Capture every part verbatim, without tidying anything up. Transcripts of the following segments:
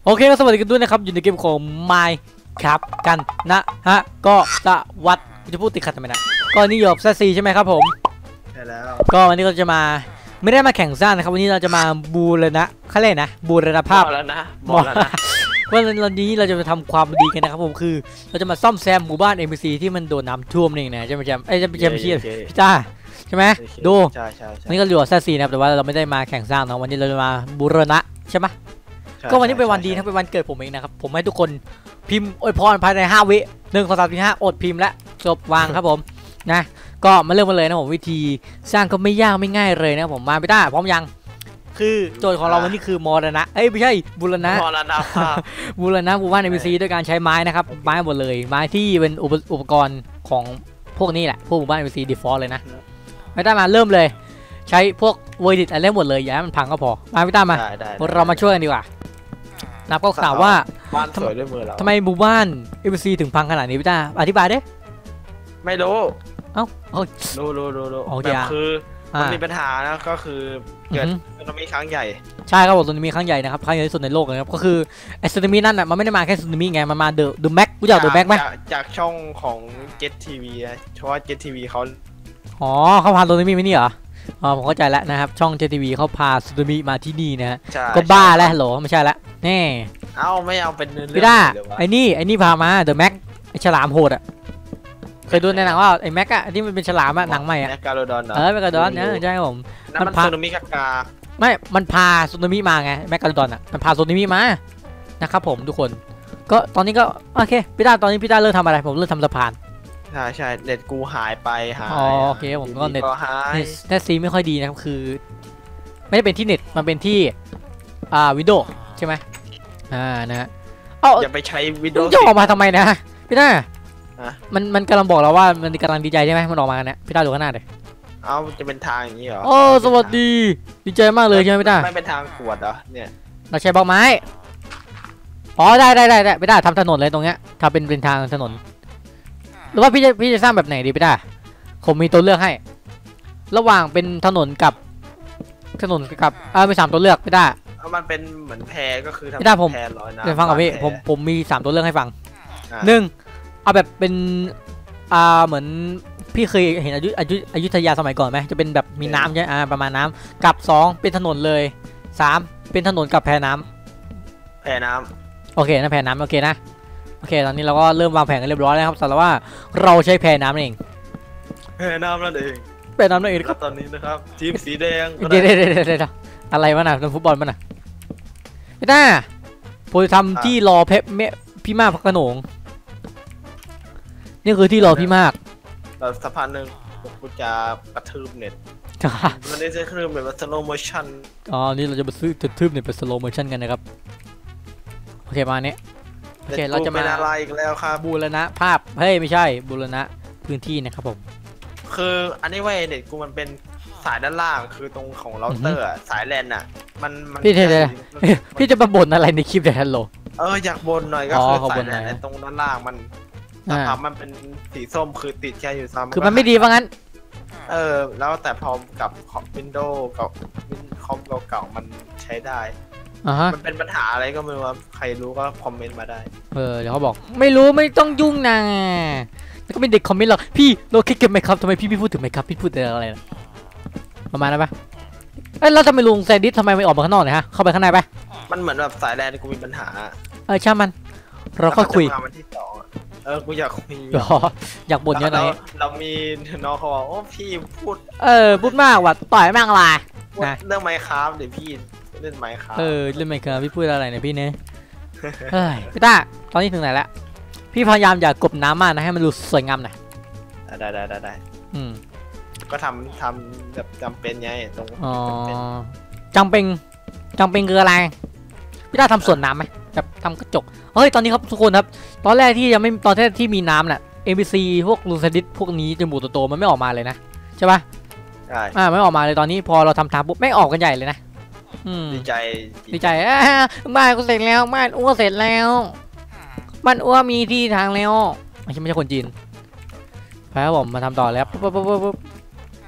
โอเคก็สวัสดีกันด้วยนะครับอยู่ในเกมของ Minecraft กันนะฮะก็สวัสดีจะพูดติดขัดทำไมนะก็นี่หยกแซซีใช่ไหมครับผมใช่แล้วก็วันนี้เราจะมาไม่ได้มาแข่งสร้างนะครับวันนี้เราจะมาบูรณะเขาเรียกนะบูรณภาพแล้วนะบอกแล้วนะวันนี้เราจะมาทำความดีกันนะครับผมคือเราจะมาซ่อมแซมหมู่บ้าน เอ็ม พี ซี ที่มันโดนน้ำท่วมนี่นะใช่ไหมแจมไอ้จะเป็นแจมพี่พี่ต้าใช่ไหมดูวันนี้ก็อยู่กับแซซีนะครับแต่ว่าเราไม่ได้มาแข่งสร้างนะวันนี้เราจะมาบูรณะใช่ไหมก็วันนี้เป็นวันดีนะเป็นวันเกิดผมเองนะครับผมให้ทุกคนพิมพ์อวยพรภายในห้าวิหนึ่งสองสามสี่ห้าอดพิมพ์และจบวางครับผมนะก็มาเริ่มกันเลยนะผมวิธีสร้างก็ไม่ยากไม่ง่ายเลยนะผมมาไม่ได้พร้อมยังคือโจทย์ของเราวันนี้คือมรณะเอ้ยไม่ใช่บูรณะมรณะบูรณะหมู่บ้าน เอ็ม พี ซี ด้วยการใช้ไม้นะครับไม้หมดเลยไม้ที่เป็นอุปกรณ์ของพวกนี้แหละพวกหมู่บ้าน เอ็ม พี ซี default เลยนะไม่ได้มาเริ่มเลยใช้พวกเวอร์ดิตอะไรหมดเลยอย่าให้มันพังก็พอมาไม่ได้มาเรามาช่วยกันดีกว่านับก็ข่าวว่าบ้านสวยด้วยมือเราทำไมหมู่บ้าน เอ็ม พี ซี ถึงพังขนาดนี้พี่ต้าอธิบายได้ไม่รู้เอ้ารู้รู้รู้รู้แบบคือมันมีปัญหานะก็คือเกิดสึนามิครั้งใหญ่ใช่ครับผมสึนามิครั้งใหญ่นะครับครั้งใหญ่ที่สุดในโลกเลยครับก็คือไอ้สึนามินั่นอ่ะมันไม่ได้มาแค่สึนามิไงมันมาเดอะเดอะแม็กรู้จักเดอะแม็กไหมจากช่องของเจ็ตทีวีเพราะว่าเจ็ตทีวีเขาอ๋อเขาพาสึนามิมานี่เหรออ๋อผมเข้าใจแล้วนะครับช่องเจ็ตทีวีเขาพาสึนามิมาที่นี่นะฮะก็บ้าแล้วโหลไม่ใช่ละแน่เอ้าไม่เอาเป็นเรื่องพี่ด้าไอ้นี่ไอ้นี่พามาเดอะแม็กไอ้ฉลามโหดอ่ะเคยดูในหนังว่าไอ้แม็กอะที่มันเป็นฉลามอะหนังใหม่อะกาโลดอนเออแม็กกาโลดอนเนี่ยใช่ผมมันพาสึนามิกากาไม่มันพาสึนามิมาไงแม็กกาโลดอนอะมันพาสึนามิมานะครับผมทุกคนก็ตอนนี้ก็โอเคพี่ด้าตอนนี้พี่ด้าเริ่มทำอะไรผมเริ่มทำสะพานใช่ใช่เน็ตกูหายไปหายอ๋อโอเคผมก็เน็ตเน็ตซีไม่ค่อยดีนะครับคือไม่ได้เป็นที่เน็ตมันเป็นที่อ่าวิดีโอใช่ไหมอ่านะฮะเอ้าอย่าไปใช้วิดีโอจะออกมาทำไมนะพี่ด้ามันมันกำลังบอกเราว่ามันกำลังดีใจใช่ไหมมันออกมาเนี่ยพี่ต้าดูข้างหน้าเลยเอ้าจะเป็นทางอย่างนี้เหรอโอ้สวัสดีดีใจมากเลยใช่ไหมพี่ต้าไม่เป็นทางขวดเหรอเนี่ยเราใช้บล็อกไม้อ๋อได้ได้ได้ได้พี่ต้าทำถนนเลยตรงเนี้ยทำเป็นเป็นทางถนนหรือว่าพี่จะพี่จะสร้างแบบไหนดีพี่ต้าผมมีตัวเลือกให้ระหว่างเป็นถนนกับถนนกับเออมีสามตัวเลือกพี่ต้ามันเป็นเหมือนแพก็คือพี่ต้าผมเดี๋ยวฟังกับพี่ผมผมมีสามตัวเลือกให้ฟังหนึ่งเอาแบบเป็นอ่าเหมือนพี่เคยเห็นอยุอยุอยุธยาสมัยก่อนไหมจะเป็นแบบมีน้ำใช่อ่าประมาณน้ำกับสองเป็นถนนเลยสามเป็นถนนกับแพน้ำแพน้ำโอเคนะแพน้ำโอเคนะโอเคตอนนี้เราก็เริ่มวางแผนกันเรียบร้อยแล้วครับแต่ว่าเราใช้แพน้ำนั่นเองแพน้ำนั่นเองแพน้ำนั่นเองครับตอนนี้นะครับทีมสีแดงเดี๋ยวเดี๋ยวเดี๋ยวเดี๋ยวอะไรวะน่ะเป็นฟุตบอลมั้ยน่ะพี่ต้าผมจะทำที่รอเพเมพี่มากพักกระโหนงนี่คือที่รอพี่มากแบบสะพานหนึ่งกูจะกระทืบเน็ตมันได้ใช้เครื่องแบบสโลโมชั่นอ๋อนี่เราจะมาซื้อกระทืบเน็ตเป็นสโลโมชั่นกันนะครับโอเคมาเนี้ยโอเคเราจะมาอะไรอีกแล้วครับบูรณะภาพเฮ้ยไม่ใช่บูรณะพื้นที่นะครับผมคืออันนี้ว่าเน็ตกูมันเป็นสายด้านล่างคือตรงของเราเตอร์สายแลนอ่ะมันพี่เทเลยพี่จะมาบ่นอะไรในคลิปเดี๋ยวฮัลโหลเอออยากบ่นหน่อยก็คือสายแลนตรงด้านล่างมันนะครับมันเป็นสีส้มคือติดแค่อยู่ซ้ำคือมันไม่ดีว่างั้นเออแล้วแต่พอกับคอมวินโดว์กับคอมเก่าๆมันใช้ได้มันเป็นปัญหาอะไรก็ไม่รู้ว่าใครรู้ก็คอมเมนต์มาได้เออเดี๋ยวเขาบอกไม่รู้ไม่ต้องยุ่งนะแล้วก็เป็นเด็กคอมเมนต์หรอกพี่เราคิดกันไหมครับทำไมพี่ไม่พูดถึงไหมครับพี่พูดอะไรประมาณนั้นปะเอ้ยแล้วทำไมลุงแซนดิสทำไมไม่ออกมาข้างนอกเนี่ยฮะเข้าไปข้างในปะมันเหมือนแบบสายแลนกูมีปัญหาเออช่างมันเราก็คุยเออกูอยากคุยอยากบ่นเยอะหน่อยเรามีน้องเขาบอกโอ้พี่พูดเออพูดมากว่ะต่อยมากอะไรนะเรื่องไมค์คราฟเดี๋ยวพี่เล่นไมค์คราฟเออเล่นไมค์คราฟพี่พูดอะไรเนี่ยพี่เนี่ยเฮ้ยพี่ต้าตอนนี้ถึงไหนแล้วพี่พยายามอย่ากบน้ำมากนะให้มันดูสวยงามหน่อยได้ได้ได้ได้อืมก็ทำทำแบบจำเป็นไงตรงอ๋อจำเป็นจำเป็นคืออะไรพี่ต้าทำสวนน้ำไหมแบบทำกระจกเฮ้ยตอนนี้ครับทุกคนครับตอนแรกที่ยังไม่ตอนแรกที่มีน้ำน่ะ เอ็ม พี ซี พวกลูซาดิสพวกนี้จมูกโตๆมันไม่ออกมาเลยนะใช่ปะใช่อ่าไม่ออกมาเลยตอนนี้พอเราทำทางปุ๊บไม่ออกกันใหญ่เลยนะดีใจดีใจบ้านก็เสร็จแล้วบ้านอ้วเสร็จแล้วบ้านอ้วมีที่ทางแล้วไม่ใช่ไม่ใช่คนจีนไปครับผมมาทำต่อแล้วปุ๊บปุ๊บปุ๊บปุ๊บ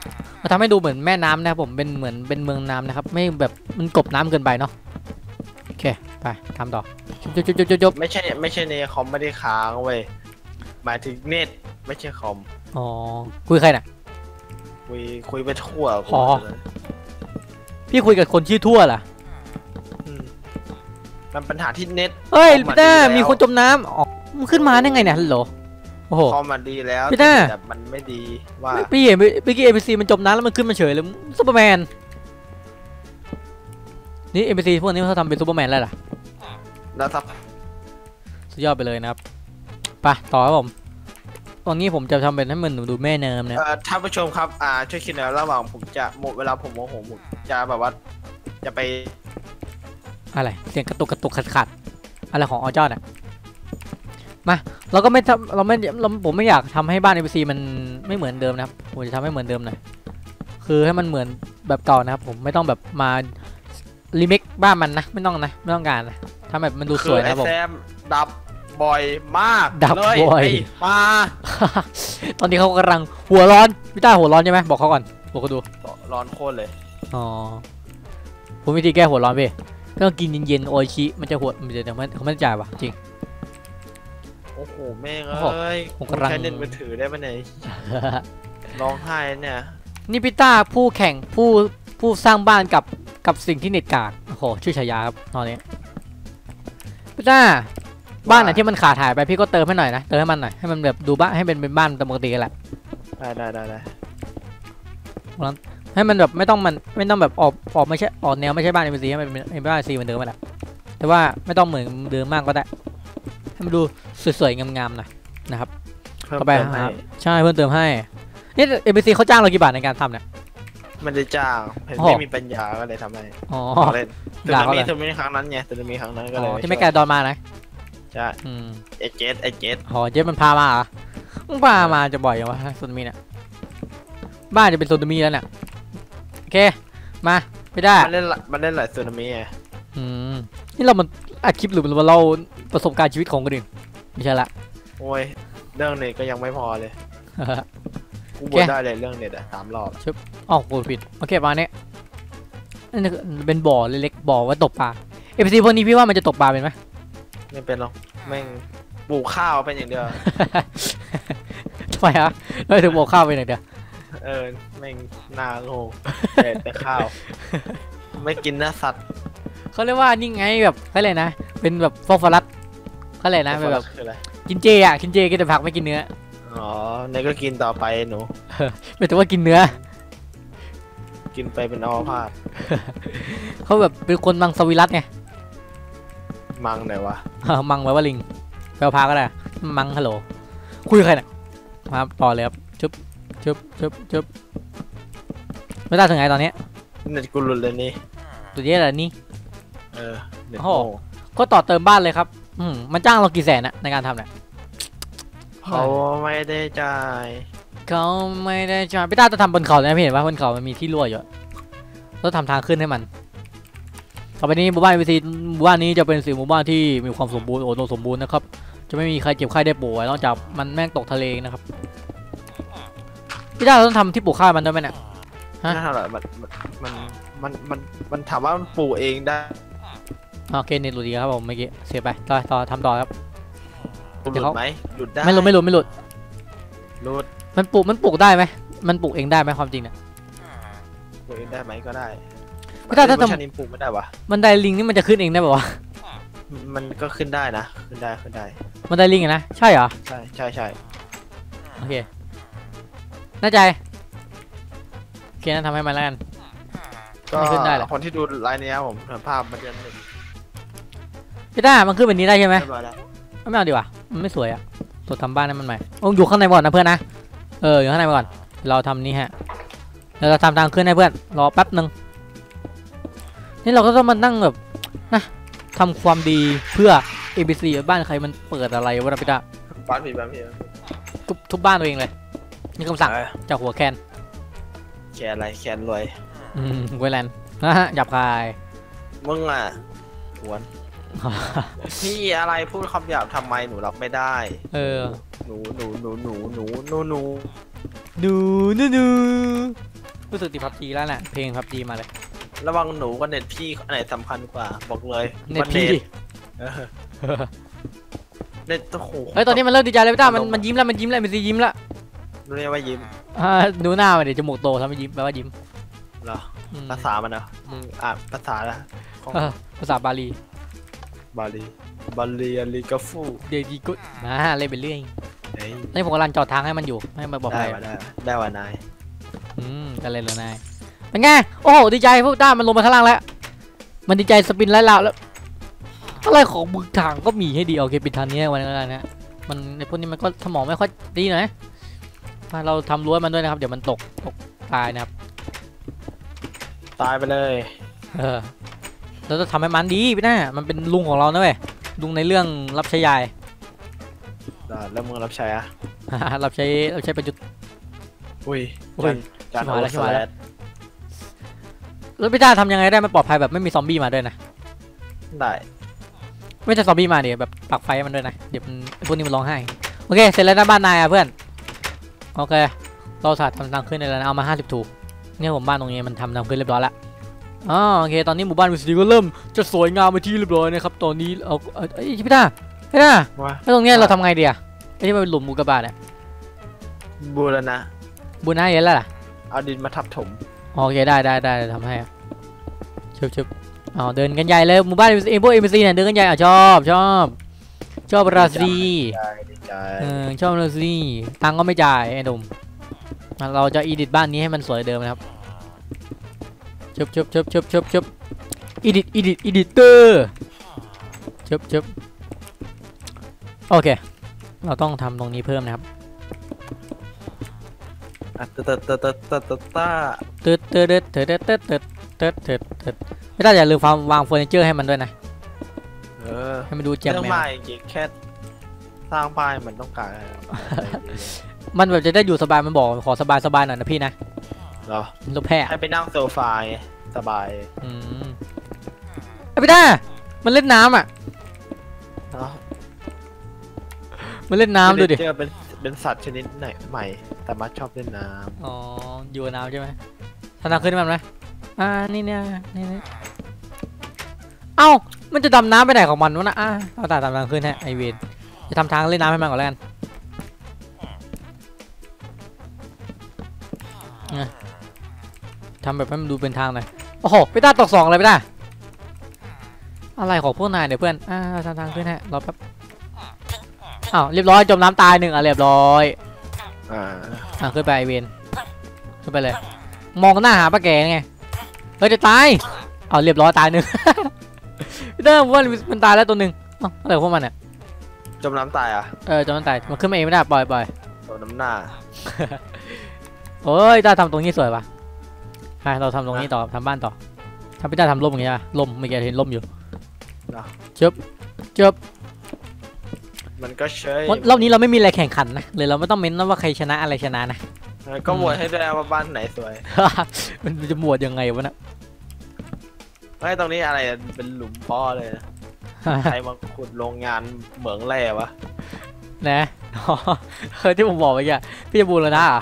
มาทำให้ดูเหมือนแม่น้ำนะครับผมเป็นเหมือนเป็นเมืองน้ำนะครับไม่แบบมันกบน้ำเกินไปเนาะเคไปทำต่อจบจบจบจบจบไม่ใช่ไม่ใช่ในคอมไม่ได้ค้างเว้ยหมายถึงเน็ตไม่ใช่คอมอ๋อคุยใครน่ะคุยคุยไปทั่วอ๋อพี่คุยกับคนชื่อทั่วล่ะมันปัญหาที่เน็ตเฮ้ยพี่ต้ามีคนจมน้ำอ๋อมันขึ้นมาได้ไงเนี่ยฮัลโหลโอ้โหคอมมันดีแล้วพี่ต้าแต่มันไม่ดีว่าพี่เห็นเมื่อกี้ เอ็ม พี ซี มันจมน้ำแล้วมันขึ้นมาเฉยเลยซูเปอร์แมนนี่ เอ็ม พี ซี พวกนี้เขาทำเป็นซูเปอร์แมนแล้วล่ะแล้วครับสุดยอดไปเลยนะครับไปต่อครับผมตอนนี้ผมจะทำเป็นให้มันดูแม่เนิมนะท่านผู้ชมครับอ่าช่วยคิดหน่อยระหว่างผมจะหมดเวลาผมโมโหผมจะแบบว่าจะไปอะไรเสียงกระตุกกระตุกขัดขัดอะไรของออจอดอ่ะมาเราก็ไม่ทำเราไม่เราผมไม่อยากทำให้บ้าน เอ็ม พี ซี มันไม่เหมือนเดิมนะครับผมจะทำให้เหมือนเดิมหน่อยคือให้มันเหมือนแบบเก่านะครับผมไม่ต้องแบบมารีเมคบ้านมันนะไม่ต้องนะไม่ต้องการนะทำแบบมันดูสวยนะผมแซมดับบ่อยมากดับบ่อยมาตอนนี้เขากำลังหัวร้อนพี่ต้าหัวร้อนใช่ไหมบอกเขาก่อนบอกเขาดูร้อนโคตรเลยอ๋อผมวิธีแก้หัวร้อนพี่ต้องกินเย็นๆโออิชิมันจะหัวมันจะมันเขาไม่จ่ายวะจริงโอ้โหแม่งเอ้ยผมใช้เน็ตมือถือได้ไหมเนี่ยร้องไห้เนี่ยนี่พี่ต้าผู้แข่งผู้ผู้สร้างบ้านกับกับสิ่งที่เน็ตกากโอ้โหชื่อฉายาครับตอนนี้พี่ต้าบ้านไหนที่มันขาดหายไปพี่ก็เติมให้หน่อยนะเติมให้มันหน่อยให้มันแบบดูบ้านให้เป็นเป็นบ้านปกติกันแหละได้ได้ได้ได้ให้มันแบบไม่ต้องมันไม่ต้องแบบออกออกไม่ใช่ออกแนวไม่ใช่บ้านเอ็มซีให้มันเป็นบ้านซีเหมือนเดิมไปแหละแต่ว่าไม่ต้องเหมือนเดิมมากก็ได้ให้มันดูสวยๆงามๆหน่อยนะครับต่อไปครับใช่เพิ่มเติมให้นี่เอ็มซีเขาจ้างเรากี่บาทในการทำเนี่ยมันจะจ้างไม่มีปัญญาก็เลยทำให้อ๋อเล่นแต่มีแต่มีครั้งนั้นไงแต่มีครั้งนั้นก็เลยที่ไม่แกดอนมานะใช่ไอเจสไอเจสอ๋อเจสมันพามาอ่ะมันพามาจะบ่อยอย่างวะโซนมีเนี่ยบ้านจะเป็นโซนมีแล้วเนี่ยโอเคมาไม่ได้มันเล่นมันเล่นหลายโซนมีไงอืมนี่เรามันอัดคลิปหรือเราประสบการณ์ชีวิตของคนอื่นไม่ใช่ละโอ้ยเรื่องเน็ตก็ยังไม่พอเลยกูบ่นได้เลยเรื่องเน็ตอะสามรอบชุบอ๋อกูผิดโอเคมาเนี้ยนี่เป็นบ่อเล็กๆบ่อไว้ตกปลาเอฟซีพวกนี้พี่ว่ามันจะตกปลาเป็นไหมไม่เป็นหรอกแม่งปลูกข้าวเป็นอย่างเดียวทำไมฮะเราถึงปลูกข้าวเป็นอย่างเดียวเออแม่งนาโง่แต่แต่ข้าวไม่กินเนื้อสัตว์เขาเรียกว่านี่ไงแบบเขาเลยนะเป็นแบบฟอสฟอรัสเขาเลยนะเป็นแบบกินเจอ่ะกินเจกินแต่ผักไม่กินเนื้ออ๋อในก็กินต่อไปหนูไม่แต่ว่ากินเนื้อกินไปเป็นอัมพาตเขาแบบเป็นคนมังสวิรัตไงมังไหนวะมังแปลว่าลิงแปลว่าพาก็ได้มังฮัลโหลคุยกับใครเนี่ยมาต่อเลยครับชุบชุบชุบชุบไม่ได้ถึงไหนตอนนี้เน็ตกูหลุดเลยนี่ตัวนี้อะไรนี่เออโอ้ก็ต่อเติมบ้านเลยครับอืมมันจ้างเรากี่แสนนะในการทำเนี่ยเขาไม่ได้จ่ายเขาไม่ได้จ่ายพี่ต้าจะทำบนเขาเลยนะพี่เห็นว่าบนเขามันมีที่รั่วอยู่ต้องทำทางขึ้นให้มันต่อไปนี้หมู่บ้านวิซีหมู่บ้านนี้จะเป็นสิ่งหมู่บ้านที่มีความสมบูรณ์โอโนสมบูรณ์นะครับจะไม่มีใครเจ็บไข้ได้ป่วยนอกจากมันแม่งตกทะเลนะครับพี่ต้าต้องทำที่ปลูกข้าวมันด้วยไหมเนี่ยฮะมันมันมันมันมันถามว่ามันปลูกเองได้โอเคนี่หลุดดีครับผมเมื่อกี้เสียไปต่อต่อทำต่อครับหลุดไหมหลุดได้ไม่หลุดไม่หลุดไม่หลุดหลุดมันปลูกมันปลูกได้ไหมมันปลูกเองได้ไหมความจริงเนี่ยปลูกเองได้ไหมก็ได้พี่ต้าถ้าทำปลูกไม่ได้วะมันไดลิงนี่มันจะขึ้นเองได้ป่าวะมันก็ขึ้นได้นะขึ้นได้ขึ้นได้มันไดลิงนะใช่เหรอใช่ใช่ใช่โอเคแน่ใจโอเคนั่นทำให้มันแล้วกันก็คนที่ดูไลน์นี้ผมภาพมันจะพี่ต้ามันขึ้นแบบนี้ได้ใช่ไหมไม่เอาดีกว่ามันไม่สวยอ่ะตัวทำบ้านนั้นมันใหม่โอ้อยู่ข้างในก่อนนะเพื่อนนะเอออยู่ข้างในก่อนเราทำนี้ฮะเราทำทางขึ้นให้เพื่อนรอแป๊บนึงนี่เราก็ต้องมานั่งแบบนะทำความดีเพื่อ เอ บี ซี บ้านใครมันเปิดอะไรวะพี่ต้าบ้านพี่บ้านพี่ทุบทุบบ้านตัวเองเลยนี่คำสั่งจากหัวแคนแคนอะไรแคนรวยอืมเวลนนะฮะหยับคายมึงอ่ะหวนพี่อะไรพูดคำหยาบทำไมหนูรับไม่ได้เออหนูหนูหนูหนูหนูหนูหนูหนูหนูหนูรู้สึกติดพับจีแล้วน่ะเพลงพับจีมาเลยระวังหนูกับเน็ตพี่อันไหนสำคัญกว่าบอกเลยเน็ตพี่เออเน็ตโอ้โหเฮ้ยตอนนี้มันเริ่มดีใจแล้วพี่ต้ามันมันยิ้มแล้วมันยิ้มแล้วมันซียิ้มแล้วเรียกว่ายิ้มอ่าดูหน้ามันเดี๋ยวจมูกโตทำให้ยิ้มแปลว่ายิ้มเหรออืมภาษามันเหรอมึงอ่านภาษาละของเออภาษาบาลีบาลีบาลีอาลีกาฟูเดดีกุดนะเล่นไปเรื่อยเฮ้ยนี่ผมกำลังจอดทางให้มันอยู่ให้มันบอกได้ไปว่ะได้ได้ว่ะนายอืมกันเลยเหรอนายเป็นไงโอ้โหดีใจพวกต้ามันลงมาข้างล่างแล้วมันดีใจสปินไล่ลาวแล้วอะไรของบึกทางก็มีให้ดีโอเคปิดทางนี้วันนี้นะมันในพวกนี้มันก็สมองไม่ค่อยดีหน่อยเราทำรั้วมันด้วยนะครับเดี๋ยวมันตกตกตายนะครับตายไปเลยเออเราจะทำให้มันดีพี่หน้ามันเป็นลุงของเรานะเว้ยลุงในเรื่องรับใช้ยายได้แล้วมึงรับใช้อะรับใช้รับใช้ประยุทธ์อุ้ยอุ้ยจานชิบหายแล้วโอชิบหายแล้วสแลดแล้วพี่ต้าทำยังไงได้มันปลอดภัยแบบไม่มีซอมบี้มาด้วยนะได้ไม่ใช่ซอมบี้มาเดี๋ยวแบบปักไฟให้มันด้วยนะเดี๋ยวมันพวกนี้มันร้องไห้โอเคเสร็จแล้วนะบ้านนายอ่ะเพื่อนโอเคเราสาดทำทางขึ้นในแล้วนะเอามาห้าสิบถูกเนี่ยผมบ้านตรงนี้มันทำทางขึ้นเรียบร้อยแล้วอ๋อโอเคตอนนี้หมู่บ้านวิสตีก็เริ่มจะสวยงามไปที่เรียบร้อยนะครับตอนนี้เอาเอ้ยพี่ต้าพี่ต้าว่าแล้วตรงเนี้ยเราทำไงดีอ่ะไอ้ที่มันเป็นหลุมมูกระบาดเนี่ยบูรณะบุญให้เยอะแล้วล่ะเอาดินมาทับถมโอเคได้ได้ได้ทำให้ชึบชึบอ๋อเดินกันใหญ่เลยหมู่บ้านเอ็มพวกเอ็มซีเนี่ยเดินกันใหญ่อ่ะชอบชอบชอบราศีใจดีใจเออชอบราศีตังค์ก็ไม่จ่ายไอ้ดมเราจะอีดิทบ้านนี้ให้มันสวยเดิมนะครับชึบชึบชึบชึบชึบชึบอีดิทอีดิทอีดิเตอร์ชึบชึบโอเคเราต้องทำตรงนี้เพิ่มนะครับอ่ะตะตะตะตะตะตะตะตึ๊ดตึ๊ดตึ๊ดตึ๊ดตึ๊ดตึ๊ดตึ๊ดตึ๊ดตึ๊ดไม่ต้องอย่าลืมวางเฟอร์นิเจอร์ให้มันด้วยนะเออให้มันดูแจ่มเรื่องแมวมาจริงๆแค่สร้างบ้านมันต้องการอะไรมันแบบจะได้อยู่สบายมันบอกขอสบายสบายหน่อยนะพี่นะเหรอลูกแพะให้ไปนั่งโซฟาไงสบายอืมไอ้พี่ด้ามันเล่นน้ำอ่ะเนาะมันเล่นน้ำดูดิเจอเป็นเป็นสัตว์ชนิดไหนใหม่ แต่มาชอบเล่นน้อ๋ออยู่กับน้ำใช่ไหมทำน้ำขึ้นมันไหมอ่านี่เนี่ยนี่นี่เอ้ามันจะดำน้ำไปไหนของมันวะนะอ่าเอาตาดำน้ำขึ้นฮะไอเวนจะทำทางเล่นน้ำให้มันก่อนแล้วกันเนี่ยทำแบบให้มันดูเป็นทางหน่อยโอ้โหพี่ต้าตกสองเลยพี่ต้าอะไรของพวกนายเนี่ยเพื่อนอ่าทำทางขึ้นฮะรอแป๊บอ้าวเรียบร้อยจมน้ำตายหนึ่งอ่ะเรียบร้อยำอ่าอ่ะขึ้นไปไอเวนขึ้นไปเลยมองหน้าหาป้าแกไงเฮ้ยจะตายเอาเรียบร้อยตายหนึ่ง พี่เตอร์ผมว่ามันตายแล้วตัวหนึ่งเอ้าอะไรของพวกมันเนี่ยจมน้ำตายอ่ะเออจนมันตายมันขึ้นมาเองไม่ได้ปล่อยปล่อยโดนน้ำหน้าโอ้ยตาทำตรงนี้สวยปะใช่เราทำตรงนี้ต่อทำบ้านต่อถ้าพี่ตาทำร่มอย่างเงี้ยร่มเมื่อกี้เห็นร่มอยู่เจ็บเจ็บมันก็เชยรอบนี้เราไม่มีอะไรแข่งขันนะเลยเราไม่ต้องเม้นนะว่าใครชนะอะไรชนะนะก็โหวตให้ด้วยว่าบ้านไหนสวยมันจะหมวดยังไงวะนะไอ้ตรงนี้อะไรเป็นหลุมพ่อเลยนะใครมาขุดโรงงานเหมืองแร่วะนะอ๋อเออที่ผมบอกไปแกพี่จะบูรณะเหรอ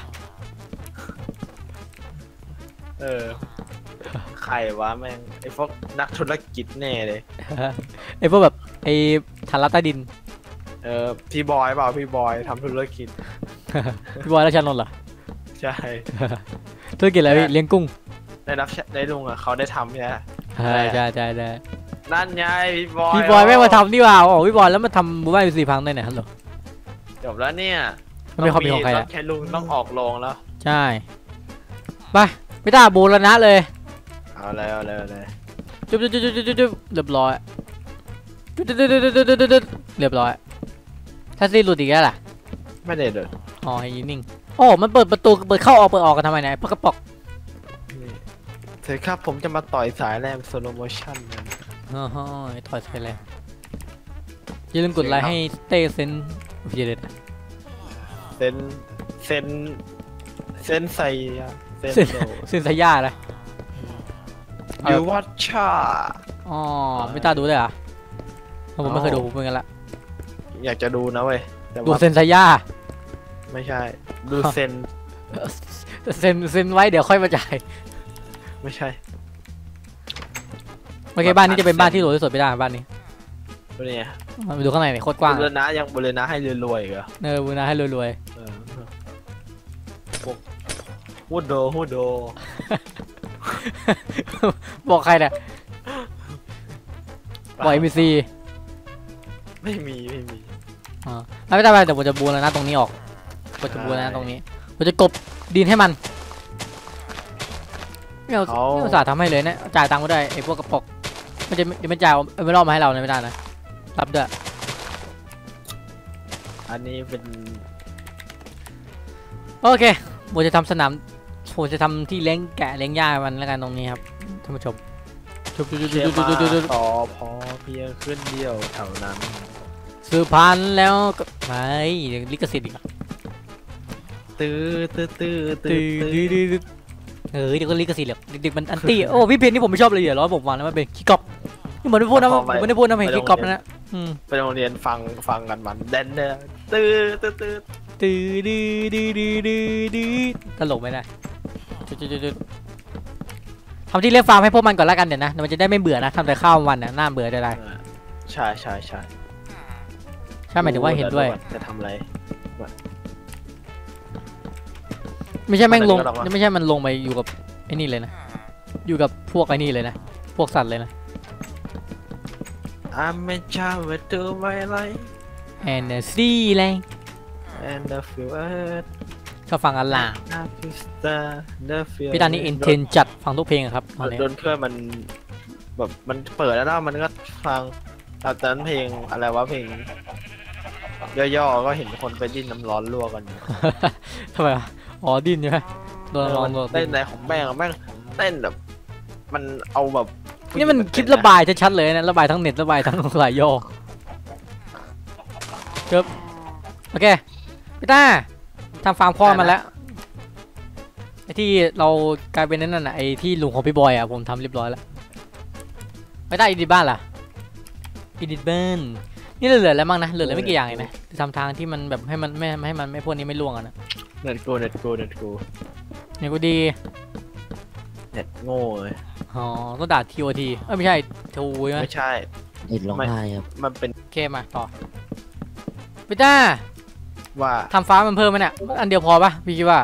เออใครวะแม่งไอ้พวกนักธุรกิจแน่เลยไอ้พวกแบบไอ้ฐานลับใต้ดินเออพี่บอยเปล่าพี่บอยทำธุรกิจพี่บอยราชานนท์เหรอใช่ธุรกิจอะไรพี่เลี้ยงกุ้งได้รับได้ลุงอ่ะเขาได้ทำใช่ไหมใช่ใช่ใช่ใช่นั่นไงพี่บอยพี่บอยไม่มาทำดีกว่าอ๋อพี่บอยแล้วมาทำบูบ้านสี่พังได้ไหนฮัลโหลจบแล้วเนี่ยไม่เขามีของใครต้อะงแค่ลุงต้องออกโรงแล้วใช่ไปพี่ตาบูรณะเลยเอาเลยเอาเลยเอาเลยจุ๊บจุ๊บจุ๊บจุ๊บจุ๊บจุ๊บเรียบร้อยจุ๊บจุ๊บจุ๊บจุ๊บจุ๊บจุ๊บจุ๊บเรียบร้อยถ้าซีหลุดอีกแล้วล่ะไม่ได้เลยอ๋อให้ยืนนิ่งโอ้มันเปิดประตูเปิดเข้าออกเปิดออกกันทำไมเนี่ยปกกระปอกนี่เถอะครับผมจะมาต่อยสายแรมโซโลโมชั่นกันอ๋อถอยไปเลยอย่าลืมกดไลค์ให้เต้เซนพี่เลยนะเซนเซนเซนไซอะเซนโซเซนสายาเลยยูวัชชาอ๋อไม่ตาดูเลยเหรอ่ะผมไม่เคยดูผมเหมือนกันละอยากจะดูนะเว้ยแต่ดูว่าเซนสายาไม่ใช่ ดูเซนเซนเซนไว้เดี๋ยวค่อยมาจ่ายไม่ใช่โอเคบ้านนี้จะเป็นบ้านที่สวยที่สุดไปได้บ้านนี้เนี่ยไปดูข้างในเนี่ยโคตรกว้างบูรณะยังบูรณะให้รวยๆเหรอเออบูรณะให้รวยๆพวกฮูดโดฮูดโดบอกใครเนี่ยบอกเอ็มบีซีไม่มีไม่มีอ่าไม่ได้ไม่ได้แต่ผมจะบูรณะตรงนี้ออกผมจะบูรณะตรงนี้ผมจะกบดินให้มันไม่เอาไม่อุตส่าห์ทำให้เลยนะจ่ายตังค์ก็ได้ไอ้พวกกระปกมันจะไม่จ่ายไม่รอบมาให้เราเลยไม่ได้นะรับด้วยอันนี้เป็นโอเคผมจะทำสนามผมจะทำที่เลี้ยงแกะเลี้ยงหญ้ามันแล้วกันตรงนี้ครับท่านผู้ชมชุบชุบชุบชุบชุบต่อพอเพียงขึ้นเดียวเท่านั้นซื้อพันแล้วก็ไม่ลิขสิทธิ์อีกตื้อตื้อตื้อตื้อตื้อเออเดี๋ยวก็ลิขสิทธิ์หรอกเด็กๆมันอันตี้โอ้พี่เพนนี่ผมไม่ชอบเลยอย่าร้อยผมฟังแล้วมันเป็นขี้กอบนี่เหมือนไม่พูดนะผมไม่ได้พูดนะเป็นขี้กอบนะไปโรงเรียนฟังฟังกันมันเด่นเนี่ยตื้อตื้อตื้อตื้อดื้อดื้อดื้อดื้อดื้อตลกไหมนะทำที่เลี้ยงฟาร์มให้พวกมันก่อนแล้วกันเดี๋ยวนะมันจะได้ไม่เบื่อนะทำแต่ข้าววันน่ะน่าเบื่อได้ได้ใช่ใช่ใช่ใช่หมายถึงว่าเห็นด้วยจะทำอะไรไม่ใช่แม่งลงไม่ใช่มันลงไปอยู่กับไอ้นี่เลยนะอยู่กับพวกไอ้นี่เลยนะพวกสัตว์เลยนะ I'm a child to my life and the sea land and the field ชอบฟังอัลลาพี่ตานี่อินเทนจัดฟังทุกเพลงครับโดนเพื่อนมันแบบมันเปิดแล้วนะมันก็ฟังตอนนั้นเพลงอะไรวะเพลงย่อๆก็เห็นคนไปดิ้นน้ำร้อนลวกกันทำไมอ๋อดิ้นใช่ไหมโดนร้อนเต้นในของแม่งแม่งเต้นแบบมันเอาแบบนี่มันคลิประบายชัดๆเลยนะระบายทั้งเน็ตระบายทั้งหลายย่อจบโอเคพี่ต้าทำฟาร์มพ่อมาแล้วไอ้ที่เรากลายเป็นนั่นน่ะไอ้ที่ลุงของพี่บอยอ่ะผมทำเรียบร้อยแล้วไม่ได้อีดิทบ้านล่ะอีดิทบ้านนี่เหลือแล้วมั้งนะเหลือแล้วไม่กี่อย่างเองนะทำทางที่มันแบบให้มันไม่ให้มันไม่พวกนี้ไม่ล่วงอ่ะนะเน็ตกูเน็ตกูเน็ตกูเน็ตกูดีเน็ตโง่เลยอ๋อต้องด่าทีโอทีเอ้ยไม่ใช่ทูใช่ไหมไม่ใช่เน็ตร้องไห้ครับมันเป็นเคมาต่อพี่ต้าว่าทำฟ้ามันเพิ่มมันเนี่ยอันเดียวพอปะพี่คิดว่า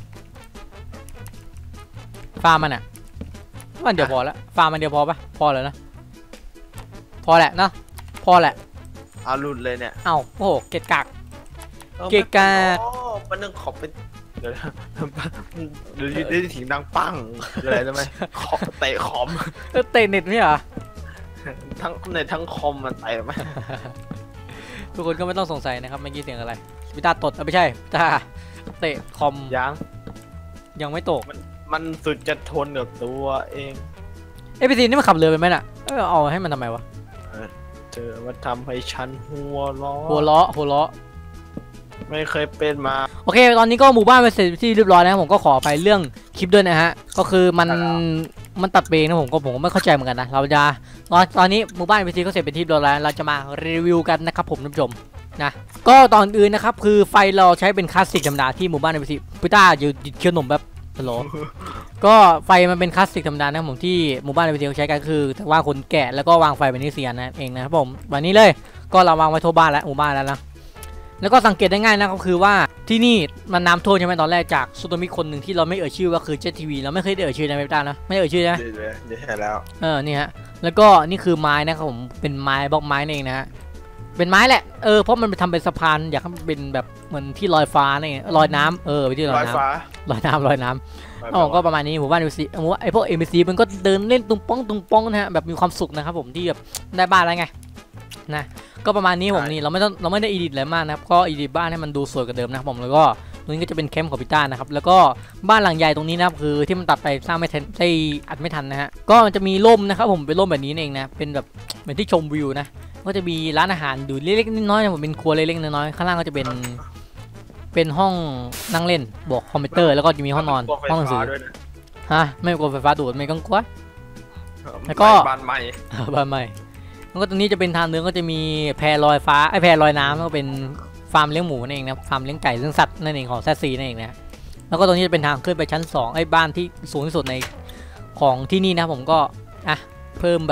ฟาร์มมันอ่ะอันเดียวพอแล้วฟาร์มมันเดียวพอปะพอเลยนะพอแหละเนาะพอแหละเอาหลุดเลยเนี่ยเอาโอ้โหเกะกากเกะกากมันนึงขอบเป็นเดี๋ยวเดี๋ยวได้ถึงดังปังอะไรได้ไหมเตะคอมเตะเน็ตไม่เหรอทั้งในทั้งคอมมันเตะไหมทุกคนก็ไม่ต้องสงสัยนะครับเมื่อกี้เสียงอะไรพิตาตดไม่ใช่พิตาเตะคอมยังยังไม่ตกมันมันสุดจะทนกับตัวเองเอพีซีนี่มันขับเรือไปไหมน่ะเออเอาให้มันทำไมวะเจอว่าทำให้ฉันหัวล้อหัวล้อหัวล้อไม่เคยเป็นมาโอเคตอนนี้ก็หมู่บ้านไปเสร็จที่เรียบร้อยแล้วผมก็ขอไปเรื่องคลิปด้วยนะฮะก็คือมันมันตัดเบรกนะผมก็ผมก็ไม่เข้าใจเหมือนกันนะเราจะตอนนี้หมู่บ้านไปซีก็เสร็จเป็นที่เรียบร้อยแล้วเราจะมารีวิวกันนะครับผมท่านผู้ชมนะก็ตอนอื่นนะครับคือไฟเราใช้เป็นคลาสสิกธรรมดาที่หมู่บ้านไปซีพิต้าอยู่เคี่ยวหนมแบบฮัลโหลก็ไฟมันเป็นคลาสสิกธรรมดานะผมที่หมู่บ้านไปซีเขาใช้กันคือวางคนแกะแล้วก็วางไฟเป็นนิเซียนนะเองนะครับผมวันนี้เลยก็เราวางไว้ทั่วบ้านแล้วหมู่บ้านแล้วนะแล้วก็สังเกตได้ง่ายนะก็คือว่าที่นี่มันน้ำท่วมใช่ไหมตอนแรกจากซูโตมิคนหนึ่งที่เราไม่เอ่ยชื่อว่าคือเจทีวีเราไม่เคยได้เอ่ยชื่อในเว็บด้านนะไม่เอ่ยชื่อนะเดี๋ยวใช่แล้วเออนี่ฮะแล้วก็นี่คือไม้นะครับผมเป็นไม้บล็อกไม้เองนะฮะเป็นไม้แหละเออเพราะมันไปทำเป็นสะพานอยากให้มันเป็นแบบเหมือนที่ลอยฟ้าเนี่ยลอยน้ำเออไปที่ลอยน้ำลอยน้ำลอยน้ำอ๋อก็ประมาณนี้หมู่บ้านเอ็มซีไอพวกเอ็มซีมันก็เดินเล่นตุ้งป้องตุ้งป้องนะฮะแบบมีความสุขนะครับผมที่แบบได้บ้านแล้วไงนะก็ประมาณนี้ผมนี่เราไม่ต้องเราไม่ได้อีดิทอะไรมากนะครับก็อีดิทบ้านให้มันดูสวยกว่าเดิมนะครับผมแล้วก็ตรงนี้ก็จะเป็นแคมป์ของพิต้านะครับแล้วก็บ้านหลังใหญ่ตรงนี้นะครับคือที่มันตัดไปสร้างไม่ทันได้อัดไม่ทันนะฮะก็มันจะมีร่มนะครับผมเป็นร่มแบบนี้เองนะเป็นแบบเหมือนที่ชมวิวนะก็จะมีร้านอาหารดูเล็กๆน้อยๆผมเป็นครัวเล็กๆน้อยๆข้างล่างก็จะเป็นเป็นห้องนั่งเล่นบวกคอมพิวเตอร์แล้วก็จะมีห้องนอนห้องหนังสือฮะไม่กลัวไฟฟ้าดูดไม่กังวลแล้วก็บ้านใหม่บ้านใหม่แล้วก็ตรงนี้จะเป็นทางเดินก็จะมีแพลอยฟ้าไอแพลอยน้ำก็เป็นฟาร์มเลี้ยงหมูนั่นเองนะฟาร์มเลี้ยงไก่เลี้ยงสัตว์นั่นเองของแซซีนั่นเองนะแล้วก็ตรงนี้จะเป็นทางขึ้นไปชั้นสองไอ้บ้านที่สูงที่สุดในของที่นี่นะผมก็อ่ะเพิ่มแบบ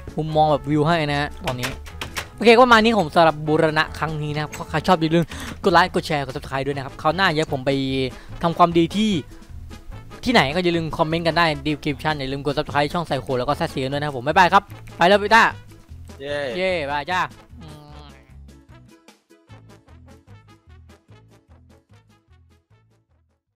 มุมมองแบบวิวให้นะฮะตอนนี้โอเคก็ประมาณนี้ผมสำหรับบูรณะครั้งนี้นะครับใครชอบอย่าลืมกดไลค์กดแชร์กดซับสไครต์ด้วยนะครับคราวหน้าเดี๋ยวผมไปทำความดีที่ที่ไหนก็อย่าลืมคอมเมนต์กันได้ดีคริปชั่นอย่าลืมกดซับสไครต์ช่องไซโคแล้วก็แซดเสียด้วยนะครับผมบ๊ายบายครับไปแล้วพี่ต้าเย้เย้บายจ้า